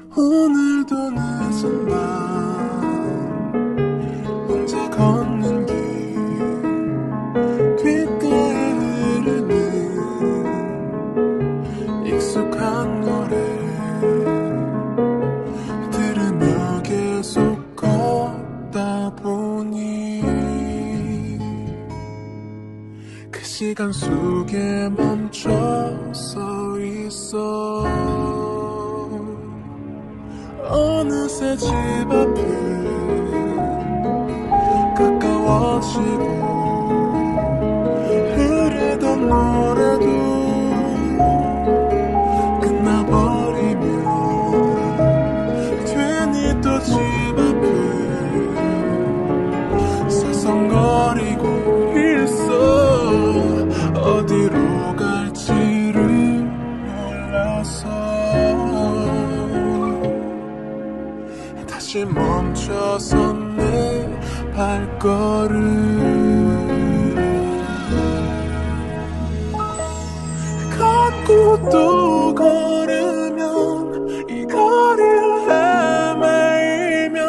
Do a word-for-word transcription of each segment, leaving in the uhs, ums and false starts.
오늘도 늦은 밤 혼자 걷는 길 귓가에 흐르는 익숙한 노래 들으며 계속 걷다 보니 그 시간 속에 멈춰서 있어. 어느새 집 앞은 가까워지고 흐르던 노래도 끝나버리면 괜히 또 집 앞을 서성거리고 있어. 어디로 갈지를 몰라서 다시 멈춰섰네 발걸음. 걷고 또 걸으면 이 거리를 헤매이면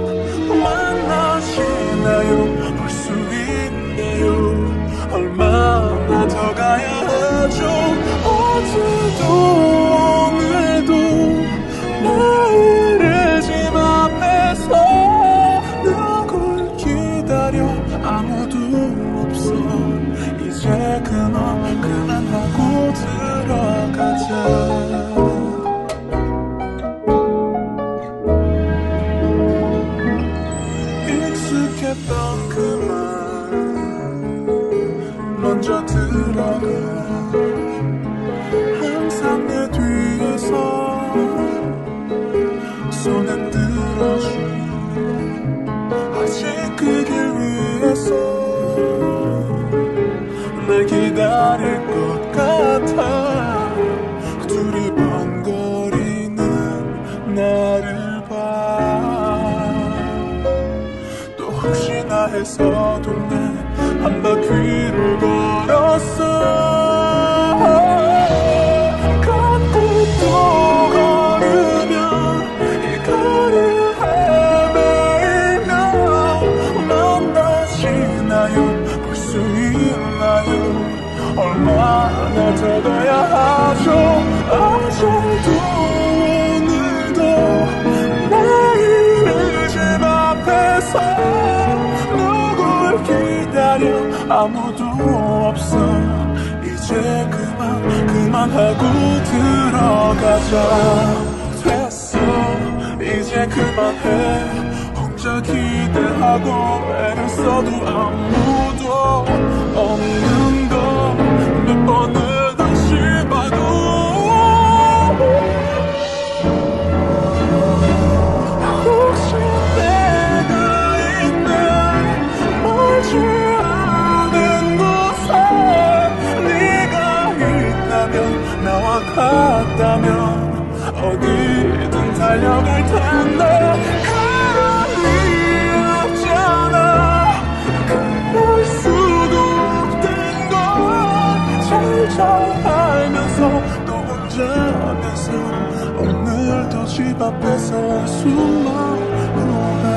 만나시나요? 볼 수 있나요? 얼마나 더 가야 하죠? 어제도 오늘도 내일을 집 앞에서 누굴 기다려 아무도 없어. 이제 그만 그만하고 들어가자. 익숙했던 그만 먼저 들어가. 항상 내 뒤에서 손 흔들어줘. 아직 그 길 위에서 날 기다릴 것 같아. 둘이 번거리는 나를 봐. 또 혹시나 해서 동네 한 바퀴를 걸었어. 걷고 또 걸으면 이 거리를 헤매면 만나시나요? 볼 수 있나요? 얼마나 더 가야 하죠? 어제도 오늘도 내일을 집 앞에서 누굴 기다려 아무도 없어. 이제 그만 그만하고 들어가자. 됐어 이제 그만해. 혼자 기대하고 애를 써도 아무도 없는 거 몇 번을 다시 봐도 혹시 내가 있는 멀지 않은 곳에 네가 있다면 나와 같다면 어디든 달려갈 텐데 그럴 리 없잖아. 그럴 수도 없던 걸 잘 알면서 또 혼자면서 오늘도 집 앞에서 숨만 고라.